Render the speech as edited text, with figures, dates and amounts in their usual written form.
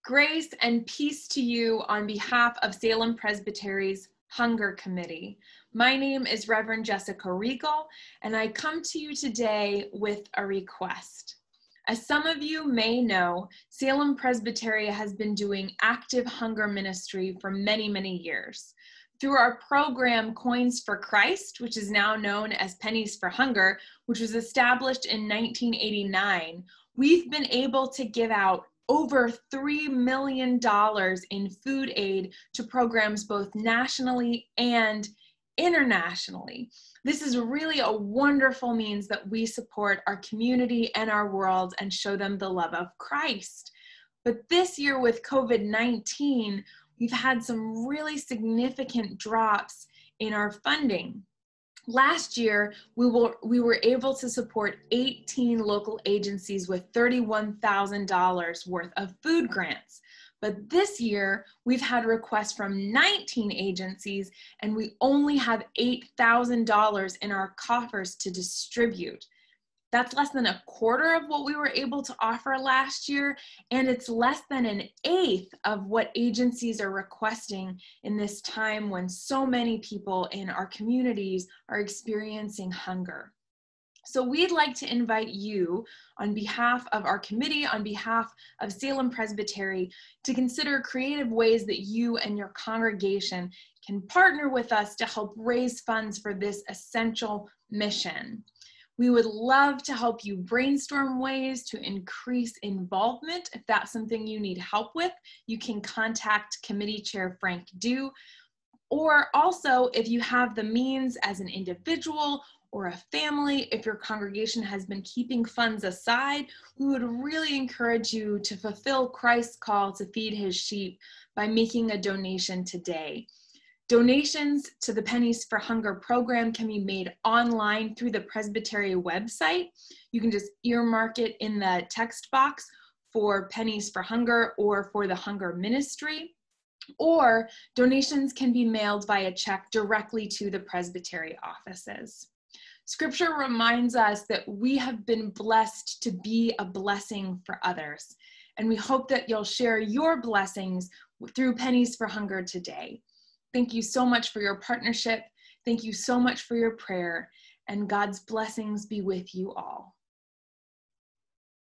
Grace and peace to you on behalf of Salem Presbytery's Hunger Committee. My name is Reverend Jessica Regal, and I come to you today with a request. As some of you may know, Salem Presbytery has been doing active hunger ministry for many, many years. Through our program Coins for Christ, which is now known as Pennies for Hunger, which was established in 1989, we've been able to give out over $3 million in food aid to programs both nationally and internationally. This is really a wonderful means that we support our community and our world and show them the love of Christ. But this year with COVID-19, we've had some really significant drops in our funding. Last year, we were able to support 18 local agencies with $31,000 worth of food grants. But this year, we've had requests from 19 agencies, and we only have $8,000 in our coffers to distribute. That's less than a quarter of what we were able to offer last year, and it's less than an eighth of what agencies are requesting in this time when so many people in our communities are experiencing hunger. So we'd like to invite you, on behalf of our committee, on behalf of Salem Presbytery, to consider creative ways that you and your congregation can partner with us to help raise funds for this essential mission. We would love to help you brainstorm ways to increase involvement. If that's something you need help with, you can contact Committee Chair Frank Dew. Or also, if you have the means as an individual or a family, if your congregation has been keeping funds aside, we would really encourage you to fulfill Christ's call to feed his sheep by making a donation today. Donations to the Pennies for Hunger program can be made online through the Presbytery website. You can just earmark it in the text box for Pennies for Hunger or for the Hunger Ministry, or donations can be mailed via check directly to the Presbytery offices. Scripture reminds us that we have been blessed to be a blessing for others, and we hope that you'll share your blessings through Pennies for Hunger today. Thank you so much for your partnership. Thank you so much for your prayer, and God's blessings be with you all.